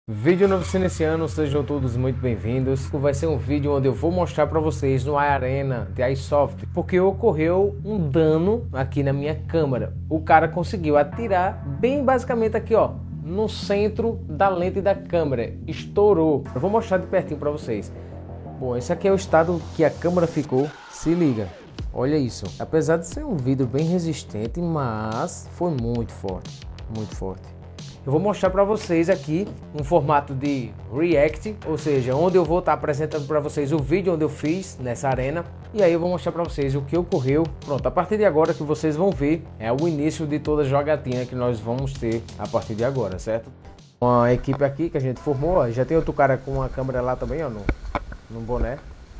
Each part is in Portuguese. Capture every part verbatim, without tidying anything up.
Vídeo novo se iniciando, sejam todos muito bem-vindos. Vai ser um vídeo onde eu vou mostrar para vocês no Arena de iSoft, porque ocorreu um dano aqui na minha câmera. O cara conseguiu atirar bem basicamente aqui, ó, no centro da lente da câmera, estourou. Eu vou mostrar de pertinho para vocês. Bom, esse aqui é o estado que a câmera ficou. Se liga, olha isso. Apesar de ser um vidro bem resistente, mas foi muito forte, muito forte. Eu vou mostrar para vocês aqui um formato de react, ou seja, onde eu vou estar apresentando para vocês o vídeo onde eu fiz nessa arena. E aí eu vou mostrar para vocês o que ocorreu. Pronto, a partir de agora que vocês vão ver é o início de toda a jogatina que nós vamos ter a partir de agora, certo? Uma equipe aqui que a gente formou, ó, já tem outro cara com a câmera lá também, ó, no, no boné.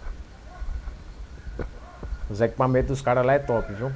Os equipamentos dos caras lá é top, viu?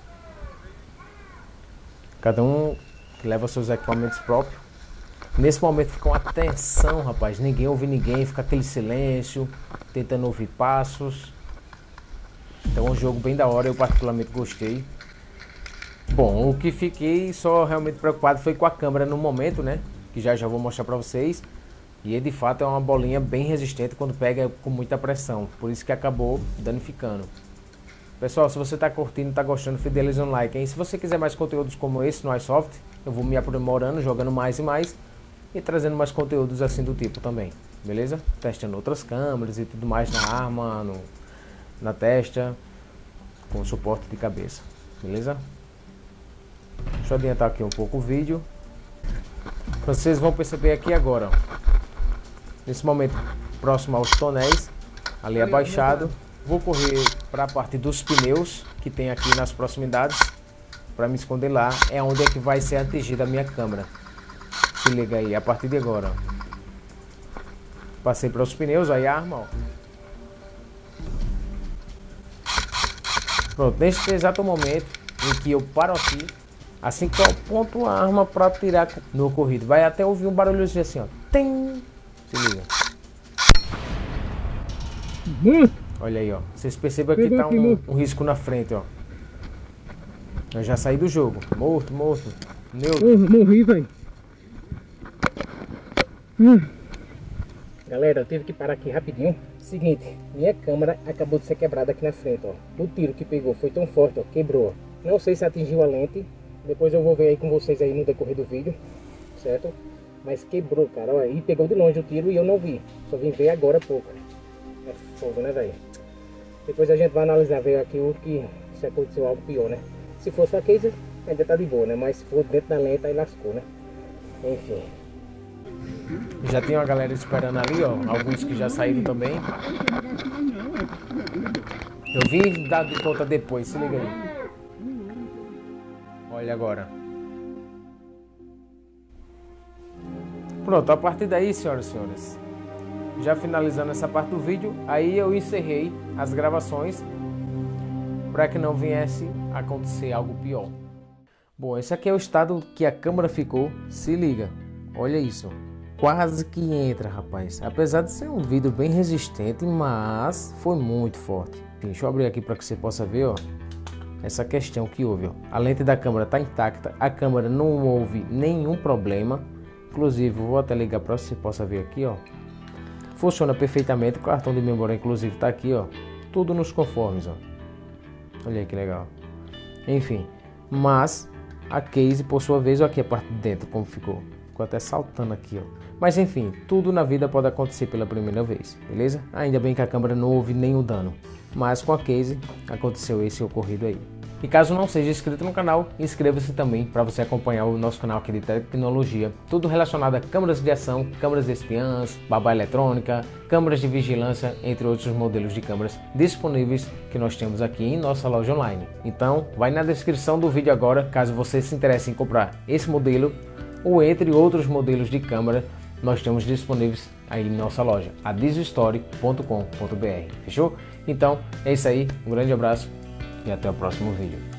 Cada um que leva seus equipamentos próprios. Nesse momento fica uma tensão, rapaz. Ninguém ouve ninguém, fica aquele silêncio, tentando ouvir passos. Então é um jogo bem da hora, eu particularmente gostei. Bom, o que fiquei só realmente preocupado foi com a câmera no momento, né? Que já já vou mostrar pra vocês. E de fato é uma bolinha bem resistente quando pega com muita pressão. Por isso que acabou danificando. Pessoal, se você está curtindo, está gostando, fideliza um like, hein? Se você quiser mais conteúdos como esse no iSoft, eu vou me aprimorando, jogando mais e mais e trazendo mais conteúdos assim do tipo também, beleza? Testando outras câmeras e tudo mais na arma, no, na testa, com suporte de cabeça, beleza? Deixa eu adiantar aqui um pouco o vídeo. Vocês vão perceber aqui agora, ó, nesse momento próximo aos tonéis, ali abaixado. Vou correr para a parte dos pneus que tem aqui nas proximidades para me esconder lá. É onde é que vai ser atingida a minha câmera. Se liga aí, a partir de agora. Ó. Passei para os pneus, aí a arma. Ó. Pronto, neste exato momento em que eu paro aqui, assim que eu aponto a arma para tirar no ocorrido, vai até ouvir um barulhozinho assim, ó. Tem. Se liga. Uhum. Olha aí, ó. Vocês percebem que tá um, um risco na frente, ó. Eu já saí do jogo. Morto, morto. Neutro. Oh, morri, velho. Hum. Galera, eu tive que parar aqui rapidinho. Seguinte, minha câmera acabou de ser quebrada aqui na frente, ó. O tiro que pegou foi tão forte, ó. Quebrou. Não sei se atingiu a lente. Depois eu vou ver aí com vocês aí no decorrer do vídeo. Certo? Mas quebrou, cara. Ó, e pegou de longe o tiro e eu não vi. Só vim ver agora há pouco. É fogo, né, velho? Depois a gente vai analisar, ver aqui o que, se aconteceu algo pior, né? Se for só case, ainda tá de boa, né? Mas se for dentro da lente, aí lascou, né? Enfim. Já tem uma galera esperando ali, ó. Alguns que já saíram também. Eu vim dar de conta depois, se liga aí. Olha agora. Pronto, a partir daí, senhoras e senhores, já finalizando essa parte do vídeo, aí eu encerrei as gravações para que não viesse a acontecer algo pior. Bom, esse aqui é o estado que a câmera ficou. Se liga, olha isso, quase que entra, rapaz. Apesar de ser um vidro bem resistente, mas foi muito forte. Deixa eu abrir aqui para que você possa ver, ó, essa questão que houve, ó. A lente da câmera está intacta, a câmera não houve nenhum problema. Inclusive, vou até ligar para que você possa ver aqui, ó. Funciona perfeitamente, o cartão de memória inclusive está aqui, ó, tudo nos conformes, ó. Olha aí que legal. Enfim, mas a case por sua vez, ó, aqui a parte de dentro como ficou. Ficou até saltando aqui, ó. Mas enfim, tudo na vida pode acontecer pela primeira vez, beleza? Ainda bem que a câmera não houve nenhum dano, mas com a case aconteceu esse ocorrido aí. E caso não seja inscrito no canal, inscreva-se também para você acompanhar o nosso canal aqui de tecnologia. Tudo relacionado a câmeras de ação, câmeras espiãs, babá eletrônica, câmeras de vigilância, entre outros modelos de câmeras disponíveis que nós temos aqui em nossa loja online. Então, vai na descrição do vídeo agora, caso você se interesse em comprar esse modelo ou entre outros modelos de câmera, nós temos disponíveis aí em nossa loja, a dizostory ponto com ponto br. Fechou? Então, é isso aí. Um grande abraço e até o próximo vídeo.